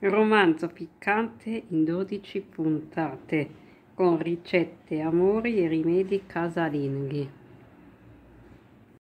Romanzo piccante in 12 puntate, con ricette, amori e rimedi casalinghi.